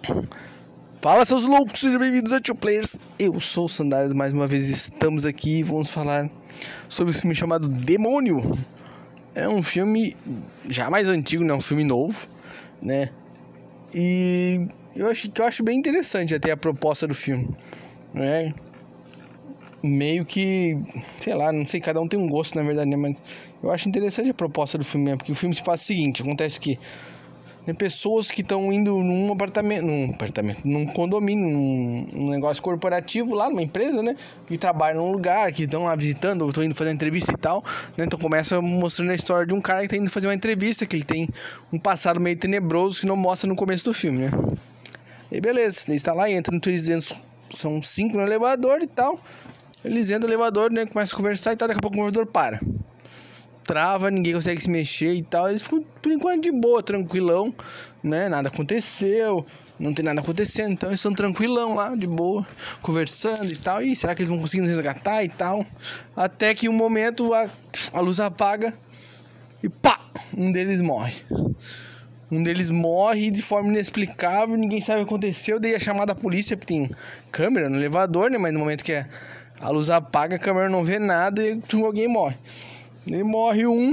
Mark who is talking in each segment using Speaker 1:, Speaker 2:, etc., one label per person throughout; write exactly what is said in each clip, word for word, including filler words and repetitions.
Speaker 1: Fala, seus loucos, sejam bem-vindos a Two Players. Eu sou o Sandálias, mais uma vez estamos aqui e vamos falar sobre o filme chamado Demônio. É um filme já mais antigo, né? Um filme novo, né? E eu acho que eu acho bem interessante até a proposta do filme, né? Meio que, sei lá, não sei, cada um tem um gosto, na verdade, né? Mas eu acho interessante a proposta do filme, né? Porque o filme se passa o seguinte: acontece que tem pessoas que estão indo num apartamento, num apartamento, num condomínio, num, num negócio corporativo lá, numa empresa, né? Que trabalham num lugar, que estão lá visitando, ou estão indo fazer uma entrevista e tal, né? Então começa mostrando a história de um cara que está indo fazer uma entrevista, que ele tem um passado meio tenebroso que não mostra no começo do filme, né? E beleza, ele está lá, entra no três duzentos, são cinco no elevador e tal. Eles entram no elevador, né? Começam a conversar e tal, daqui a pouco o elevador para. Trava, ninguém consegue se mexer e tal. Eles ficam por enquanto de boa, tranquilão, né? Nada aconteceu, não tem nada acontecendo. Então eles estão tranquilão lá, de boa, conversando e tal. E será que eles vão conseguir nos resgatar e tal? Até que um momento a, a luz apaga e pá! Um deles morre. Um deles morre de forma inexplicável, ninguém sabe o que aconteceu. Daí é chamada a polícia, porque tem câmera no elevador, né? Mas no momento que a luz apaga, a câmera não vê nada e alguém morre. E morre um.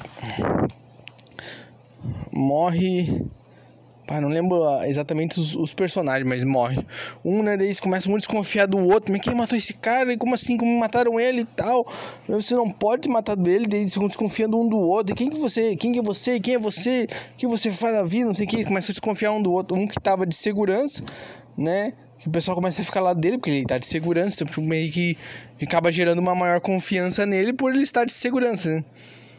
Speaker 1: Morre. Pá, não lembro exatamente os, os personagens, mas morre. Um, né? Daí eles começam a desconfiar do outro. Mas quem matou esse cara? E como assim? Como mataram ele e tal? Você não pode matar dele. Daí eles ficam desconfiando um do outro. E quem que você? Quem que é você? Quem é você? O que você faz na vida? Não sei o que. Começa a desconfiar um do outro. Um que tava de segurança, né? Que o pessoal começa a ficar lá dele, porque ele tá de segurança, então meio que acaba gerando uma maior confiança nele por ele estar de segurança, né?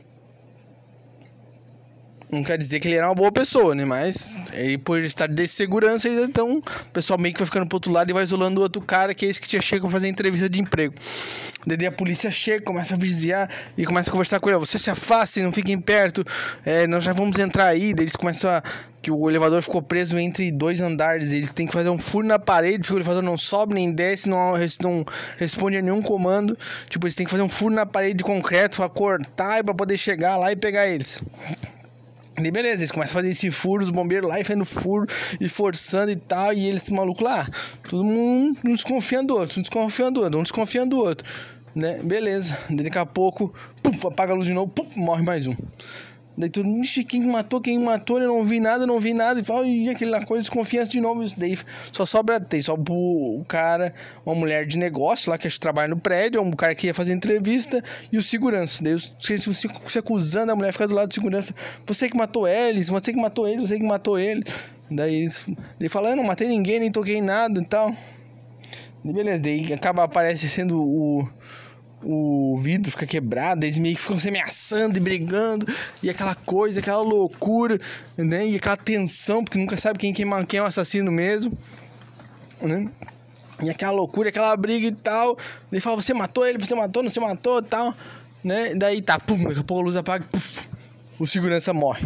Speaker 1: Não quer dizer que ele era uma boa pessoa, né? Mas ele, por estar de segurança, então o pessoal meio que vai ficando pro outro lado e vai isolando o outro cara, que é esse que tinha chegado pra fazer entrevista de emprego. Daí a polícia chega, começa a vigiar e começa a conversar com ele: você se afaste, não fiquem perto, é, nós já vamos entrar aí. Daí eles começam a... que o elevador ficou preso entre dois andares, eles têm que fazer um furo na parede, porque o elevador não sobe nem desce, não, não responde a nenhum comando. Tipo, eles têm que fazer um furo na parede de concreto pra cortar e pra poder chegar lá e pegar eles. E beleza, eles começam a fazer esse furo, os bombeiros lá e fazendo furo e forçando e tal. E eles, esse maluco lá, todo mundo um desconfiando do outro, um desconfiando do outro, um desconfiando do outro, né? Beleza, daqui a pouco, pum, apaga a luz de novo, pum, morre mais um. Daí todo mundo, quem matou, quem matou, eu não vi nada, não vi nada e tal. E aquela coisa, desconfiança de novo. Isso daí só sobra, tem só o cara, uma mulher de negócio lá que acho que trabalha no prédio, um cara que ia fazer entrevista e o segurança. Daí os se, se acusando, a mulher fica do lado do segurança: você que matou eles, você que matou eles, você que matou ele. Daí ele fala: eu não matei ninguém, nem toquei em nada e tal. E beleza, daí acaba aparecendo o. O vidro fica quebrado, eles meio que ficam se ameaçando e brigando, e aquela coisa, aquela loucura, né? E aquela tensão, porque nunca sabe quem, quem, quem é o assassino mesmo, né? E aquela loucura, aquela briga e tal. Daí fala: você matou ele, você matou, não se matou e tal, né? Daí tá, pum, daqui a pouco a luz apaga, puf, o segurança morre.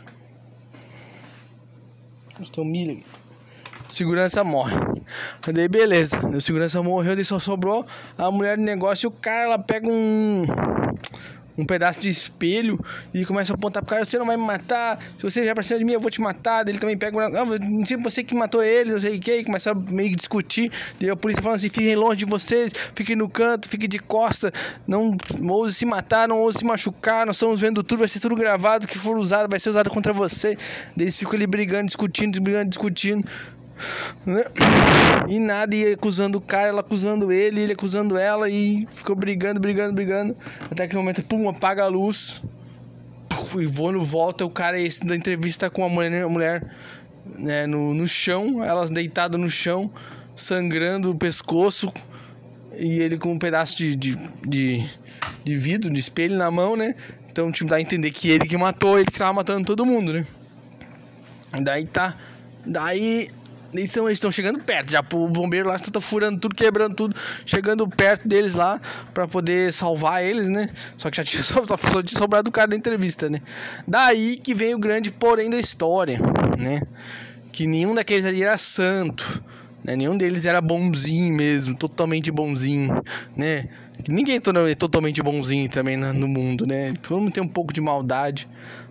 Speaker 1: Estou milho. Segurança morre. Daí beleza, o segurança morreu, daí só sobrou a mulher de negócio e o cara, ela pega um um pedaço de espelho e começa a apontar pro cara: você não vai me matar, se você vier pra cima de mim eu vou te matar. Daí ele também pega um... não sei você que matou ele, não sei o que, e começa a meio que discutir. Daí a polícia falando assim: fiquem longe de vocês, fiquem no canto, fiquem de costa, não ouse se matar, não ouse se machucar, nós estamos vendo tudo, vai ser tudo gravado, o que for usado vai ser usado contra você. Daí eles ficam ali brigando, discutindo, brigando, discutindo, né? E nada, ia acusando o cara, ela acusando ele, ele acusando ela, e ficou brigando, brigando, brigando, até que no momento, pum, apaga a luz, pum, e voando volta, o cara esse da entrevista com a mulher, a mulher né, no, no chão, elas deitadas no chão, sangrando o pescoço, e ele com um pedaço de, de, de, de vidro, de espelho na mão, né? Então, tipo, dá a entender que ele que matou, ele que tava matando todo mundo, né? Daí tá, daí... Eles estão chegando perto, já o bombeiro lá está furando tudo, quebrando tudo, chegando perto deles lá pra poder salvar eles, né? Só que já tinha sobrado o cara da entrevista, né? Daí que vem o grande porém da história, né? Que nenhum daqueles ali era santo, né? Nenhum deles era bonzinho mesmo, totalmente bonzinho, né? Ninguém é totalmente bonzinho também no mundo, né? Todo mundo tem um pouco de maldade,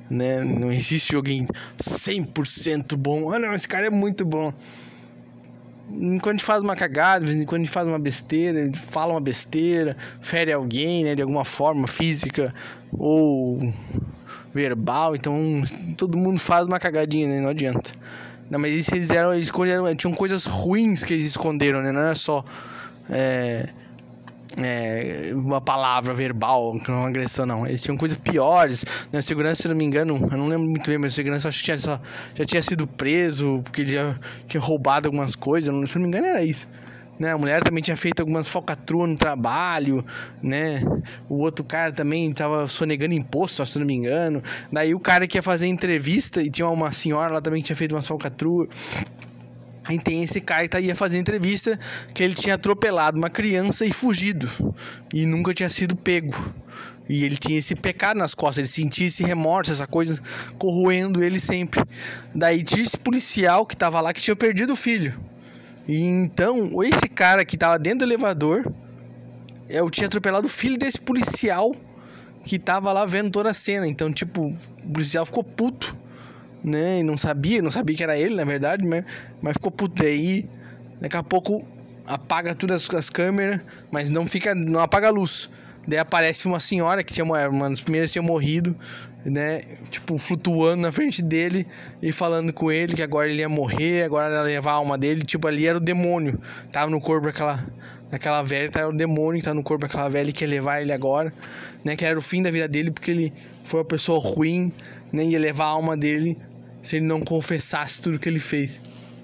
Speaker 1: né? Não existe alguém cem por cento bom. Ah, não, esse cara é muito bom. Quando a gente faz uma cagada, quando a gente faz uma besteira, a gente fala uma besteira, fere alguém, né, de alguma forma, física ou verbal, então todo mundo faz uma cagadinha, né, não adianta. Não, mas eles fizeram, eles escolheram, tinham coisas ruins que eles esconderam, né, não era só é, é, uma palavra verbal, uma agressão, não. Eles tinham coisas piores, né, segurança, se não me engano, eu não lembro muito bem, mas o segurança acho que tinha só, já tinha sido preso, porque ele já tinha roubado algumas coisas, se não me engano era isso. Né, a mulher também tinha feito algumas falcatruas no trabalho, né? O outro cara também tava sonegando imposto, se não me engano. Daí o cara que ia fazer entrevista e tinha uma senhora lá também que tinha feito umas falcatruas. E tem esse cara que ia fazer entrevista que ele tinha atropelado uma criança e fugido. E nunca tinha sido pego. E ele tinha esse pecado nas costas, ele sentia esse remorso, essa coisa corroendo ele sempre. Daí tinha esse policial que tava lá que tinha perdido o filho. E então, esse cara que tava dentro do elevador, eu tinha atropelado o filho desse policial que tava lá vendo toda a cena. Então, tipo, o policial ficou puto, né? E não sabia, não sabia que era ele, na verdade, mas, mas ficou puto. Daí, daqui a pouco, apaga todas as, as câmeras, mas não fica, não apaga a luz. Daí aparece uma senhora que tinha, uma das primeiras tinha morrido, né, tipo, flutuando na frente dele e falando com ele que agora ele ia morrer, agora ela ia levar a alma dele, tipo, ali era o demônio, tava no corpo daquela, daquela velha, tava o demônio que tava no corpo daquela velha e que ia levar ele agora, né, que era o fim da vida dele, porque ele foi uma pessoa ruim, né, ia levar a alma dele se ele não confessasse tudo que ele fez.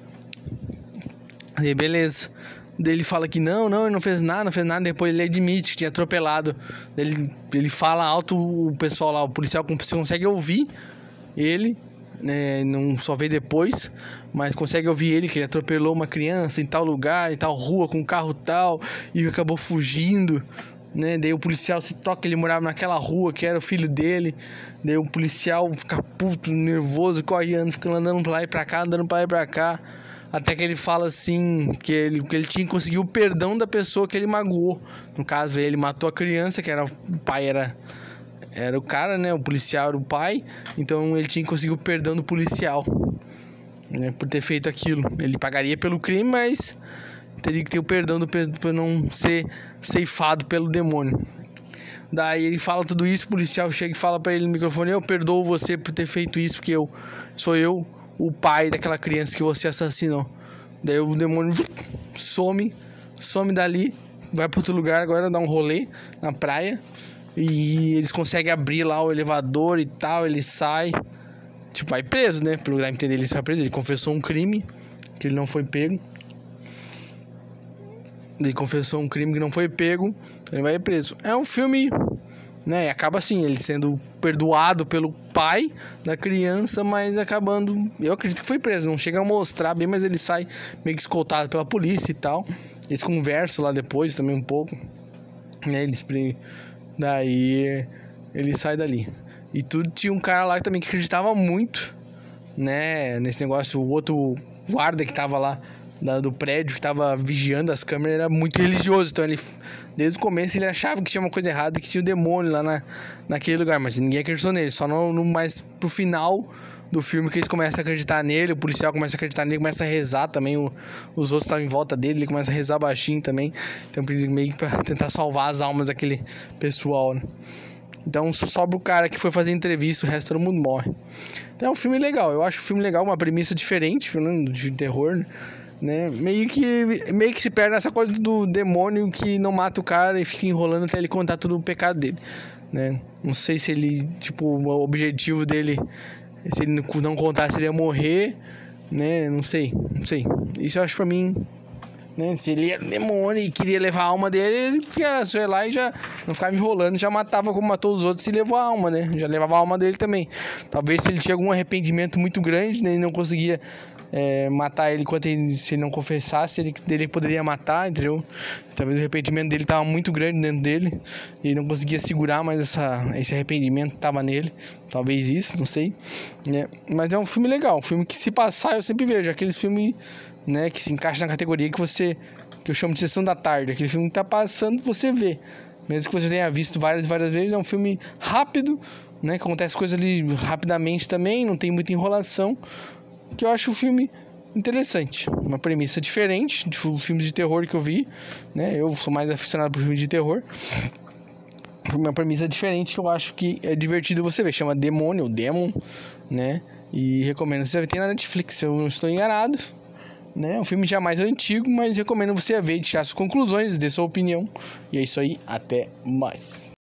Speaker 1: E beleza. Daí ele fala que não, não, ele não fez nada, não fez nada. Depois ele admite que tinha atropelado. Ele, ele fala alto, o pessoal lá, o policial consegue ouvir ele, né, não só vê depois, mas consegue ouvir ele que ele atropelou uma criança em tal lugar, em tal rua, com um carro tal, e acabou fugindo, né? Daí o policial se toca, ele morava naquela rua que era o filho dele. Daí o policial fica puto, nervoso, correndo, fica andando pra lá e pra cá, andando pra lá e pra cá. Até que ele fala assim, que ele, que ele tinha conseguido o perdão da pessoa que ele magoou. No caso, ele matou a criança, que era o pai, era, era o cara, né? O policial era o pai. Então ele tinha conseguido o perdão do policial, né, por ter feito aquilo. Ele pagaria pelo crime, mas teria que ter o perdão do, por não ser ceifado pelo demônio. Daí ele fala tudo isso, o policial chega e fala pra ele no microfone: eu perdoo você por ter feito isso, porque eu sou eu o pai daquela criança que você assassinou. Daí o demônio some, some dali, vai para outro lugar, agora dá um rolê na praia. E eles conseguem abrir lá o elevador e tal, ele sai. Tipo, vai preso, né? Pelo que dá a entender, ele sai preso. Ele confessou um crime, que ele não foi pego. Ele confessou um crime que não foi pego, ele vai preso. É um filme, né? E acaba assim, ele sendo perdoado pelo pai da criança, mas acabando, eu acredito que foi preso. Não chega a mostrar bem, mas ele sai meio que escoltado pela polícia e tal. Eles conversam lá depois também um pouco, né? Eles, daí ele sai dali. E tudo tinha um cara lá também que acreditava muito, né, nesse negócio. O outro guarda que tava lá Da, do prédio, que tava vigiando as câmeras, era muito religioso. Então ele, desde o começo, ele achava que tinha uma coisa errada, que tinha o demônio lá na, naquele lugar, mas ninguém acreditou nele. Só no, no mais pro final do filme que eles começam a acreditar nele, o policial começa a acreditar nele, começa a rezar também, o, os outros estavam em volta dele, ele começa a rezar baixinho também. Então meio que pra tentar salvar as almas daquele pessoal, né? Então só sobra o cara que foi fazer entrevista, o resto todo mundo morre. Então é um filme legal, eu acho o filme legal, uma premissa diferente, né, de terror, né? Né? Meio que, meio que se perde nessa coisa do demônio que não mata o cara e fica enrolando até ele contar tudo o pecado dele, né? Não sei se ele, tipo, o objetivo dele, se ele não contasse, ele ia morrer, né? Não sei, não sei. Isso eu acho pra mim, né? Se ele era demônio e queria levar a alma dele, ele ia só ir lá e já não ficava enrolando, já matava como matou os outros e levou a alma, né? Já levava a alma dele também. Talvez se ele tinha algum arrependimento muito grande, né? Ele não conseguia É, matar ele enquanto ele, se ele não confessasse, ele, ele poderia matar, entendeu? Talvez o arrependimento dele estava muito grande dentro dele e ele não conseguia segurar mais essa, esse arrependimento que estava nele. Talvez isso, não sei, né? Mas é um filme legal, um filme que se passar eu sempre vejo. Aqueles filmes, né, que se encaixa na categoria que você, que eu chamo de sessão da tarde. Aquele filme que tá passando, você vê. Mesmo que você tenha visto várias várias vezes, é um filme rápido, né? Que acontece coisa ali rapidamente também, não tem muita enrolação. Que eu acho o filme interessante. Uma premissa diferente de filmes de terror que eu vi, né? Eu sou mais aficionado por filmes de terror. Uma premissa diferente que eu acho que é divertido você ver. Chama Demônio, ou Demon, né? E recomendo você ver. Tem na Netflix, se eu não estou enganado. Né? É um filme já mais antigo, mas recomendo você ver e tirar suas conclusões, dê sua opinião. E é isso aí, até mais.